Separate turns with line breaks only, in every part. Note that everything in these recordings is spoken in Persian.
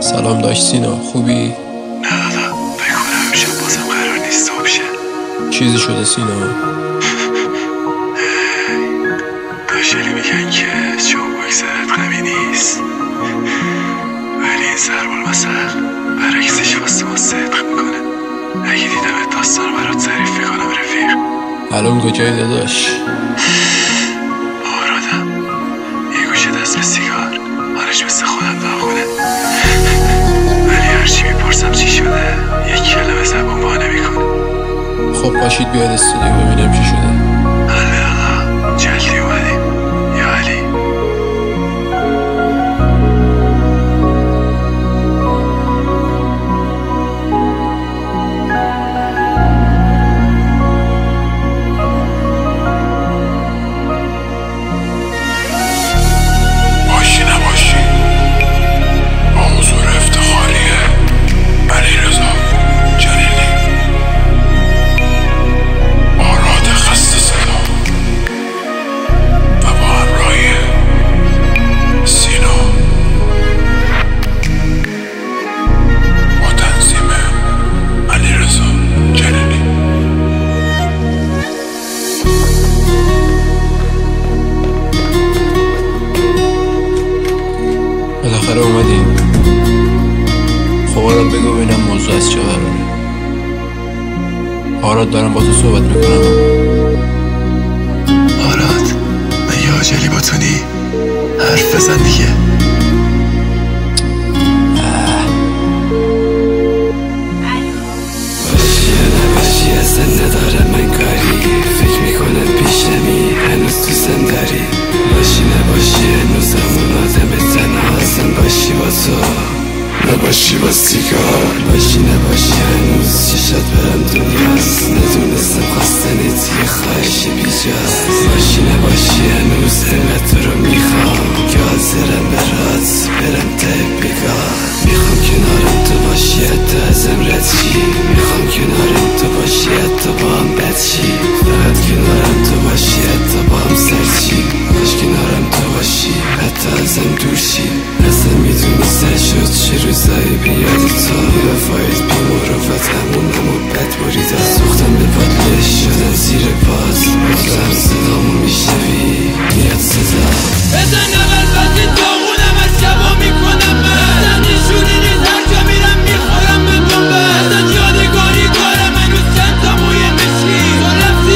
سلام داشت سینا، خوبی؟
نه دادا، فکر کنم امشب بازم قرار نیست صبح شه.
چیزی شده سینا؟
داشتلی میگن که چون بگذارت قوی نیست، ولی این ضرب المثل برعکسش واسه ما صدق میکنه. اگه دیدم داستان برات تعریف میکنم رفیق.
الان کجایی داداش؟
آرادم یه گوشه دست به سیگار، حالش مثل خودم داغونه، ولی هرچی میپرسم چی شده یک کلمه زبون با نمیکنه.
خب پاشید بیاید استودیو ببینیم چی شده.
بله آقا، جلدی اومدیم یا علی؟ باشی نباشی با حضور افتخاری علیرضا جلیلی، آراد خسته صدا و با همراهی سینا با تنظیم علیرضا جلیلی.
بالاخره اومدین. خب آراد بگو ببینم موضوع از چه قراره. آراد دارم با تو صحبت میکنم.
آراد، مگه عاجلی با تو نی؟ حرف بزن دیگه.
باشی یا نباشی اصلا نداره من کاری، فکر میکنم پیشمی هنوز تو زنداری. باشی نباشی هنوز همون آدم تنها هستم، باشی با تو نباشی با سیگار. باشی نباشی هنوز چشات برم دنیاست، ندونستم خواستنت یه خواهش بیجاست. باشی نباشی هنوز انقدر تو رو میخوام که حاضرم برات برم ته بگاه. میخوام کنارم تو باشی حتی ازم رد شی، میخوام کنارم تو باشی حتی با هم بد شی، فقط کنارم تو باشی حتی با هم سر چی. باش کنارم تو باشی حتی ازم دور شی. اصلا میدونی سر شد چه روزایی بیاد تو، وفایت بی مروفت همونمو بد بریده. سوختم به پادلش شدم زیر پاس، بازم صدامو میشنوی میاد صدا.
بزن اول بازی داغونم از شبا میکنم من، بزن نشونی نیست هر جا میرم میخورم به بومبه. بزن یادگاری دارم هنوز چند تا موی مشکی، تو رفتی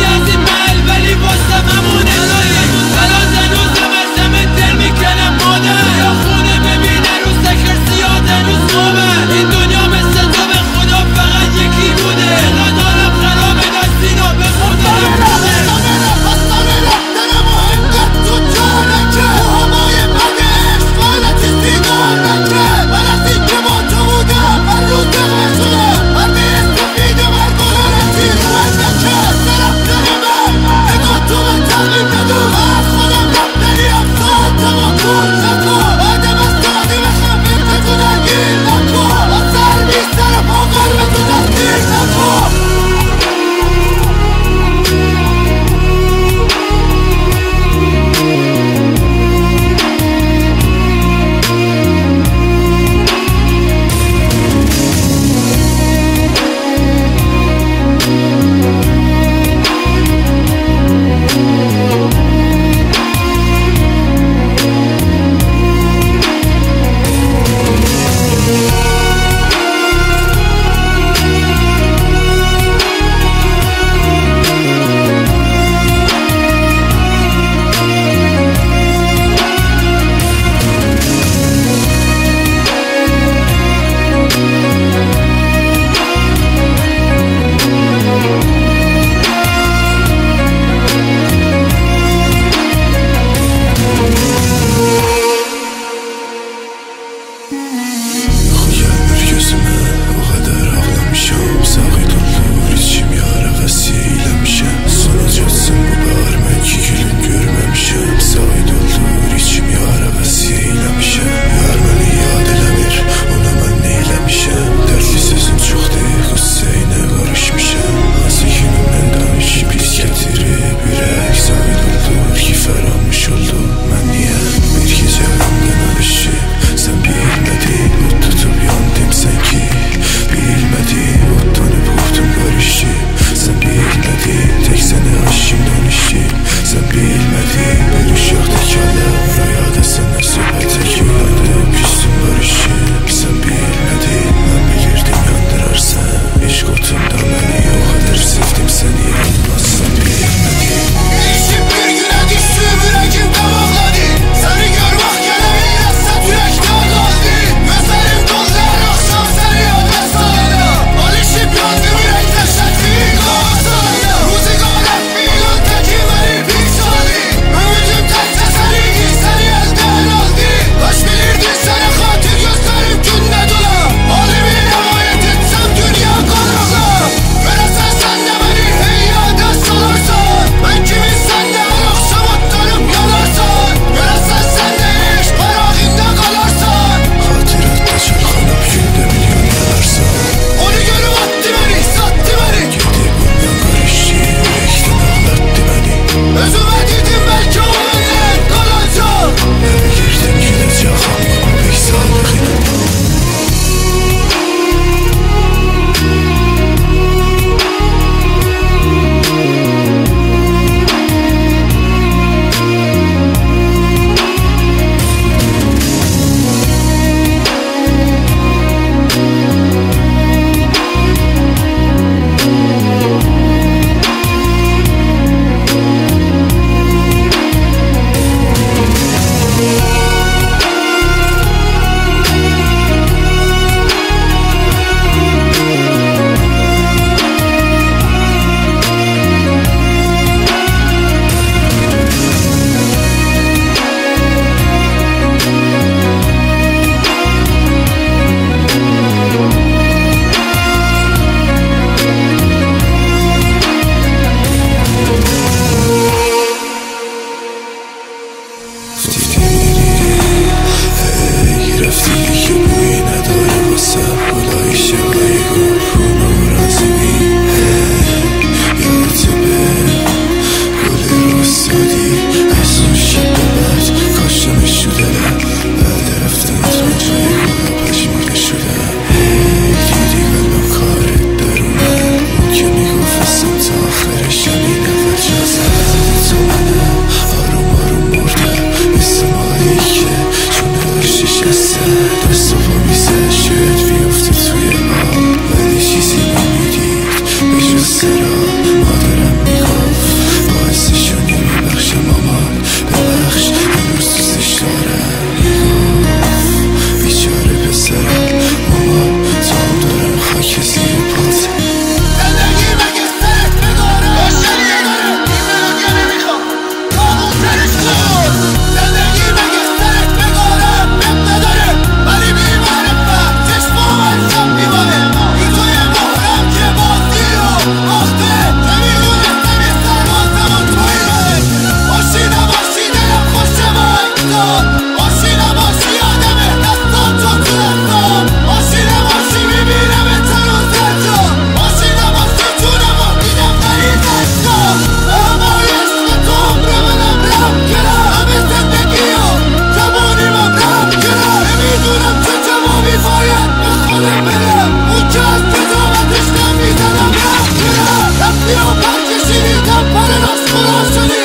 خلاص شده